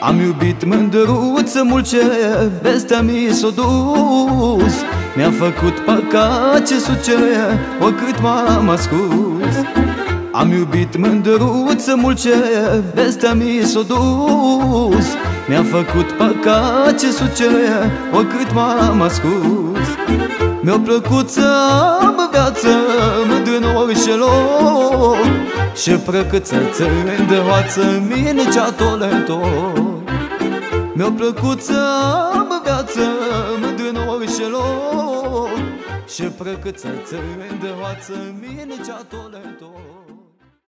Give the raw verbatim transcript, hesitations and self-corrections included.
Am iubit mândruță mult ce vestea mi s-o dus. Mi-a făcut păcat ce suce, oricât m-am ascuns. Am iubit mândruță mult ce vestea mi s-o dus. Mi-a făcut păcat ce suce, oricât m-am ascuns. Mi-a plăcut să am viață mândră în orice loc, și prăcăță țări de hoață mine cea tolentor. Mi-a plăcut să am viață mândră în orice loc, și prăcăță țări de hoață mine cea tolentor.